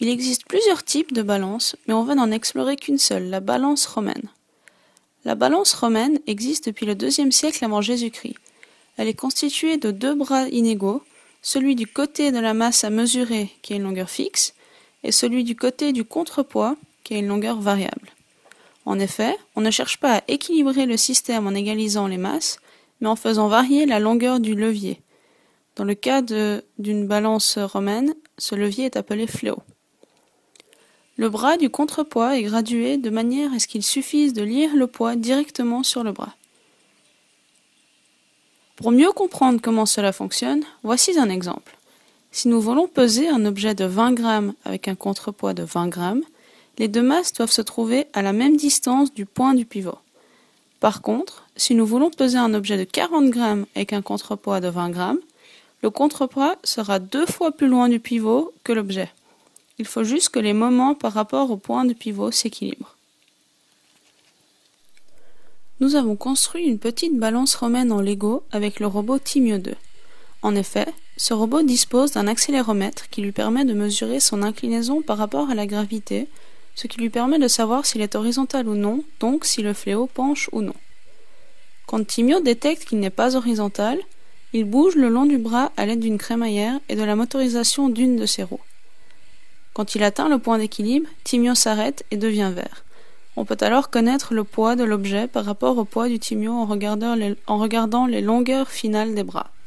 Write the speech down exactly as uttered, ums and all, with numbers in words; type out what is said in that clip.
Il existe plusieurs types de balances, mais on va n'en explorer qu'une seule, la balance romaine. La balance romaine existe depuis le deuxième siècle avant Jésus-Christ. Elle est constituée de deux bras inégaux, celui du côté de la masse à mesurer, qui a une longueur fixe, et celui du côté du contrepoids, qui a une longueur variable. En effet, on ne cherche pas à équilibrer le système en égalisant les masses, mais en faisant varier la longueur du levier. Dans le cas d'une balance romaine, ce levier est appelé fléau. Le bras du contrepoids est gradué de manière à ce qu'il suffise de lire le poids directement sur le bras. Pour mieux comprendre comment cela fonctionne, voici un exemple. Si nous voulons peser un objet de vingt grammes avec un contrepoids de vingt grammes, les deux masses doivent se trouver à la même distance du point du pivot. Par contre, si nous voulons peser un objet de quarante grammes avec un contrepoids de vingt grammes, le contrepoids sera deux fois plus loin du pivot que l'objet. Il faut juste que les moments par rapport au point de pivot s'équilibrent. Nous avons construit une petite balance romaine en Lego avec le robot Timio deux. En effet, ce robot dispose d'un accéléromètre qui lui permet de mesurer son inclinaison par rapport à la gravité, ce qui lui permet de savoir s'il est horizontal ou non, donc si le fléau penche ou non. Quand Timio détecte qu'il n'est pas horizontal, il bouge le long du bras à l'aide d'une crémaillère et de la motorisation d'une de ses roues. Quand il atteint le point d'équilibre, Timio s'arrête et devient vert. On peut alors connaître le poids de l'objet par rapport au poids du Timio en regardant les, en regardant les longueurs finales des bras.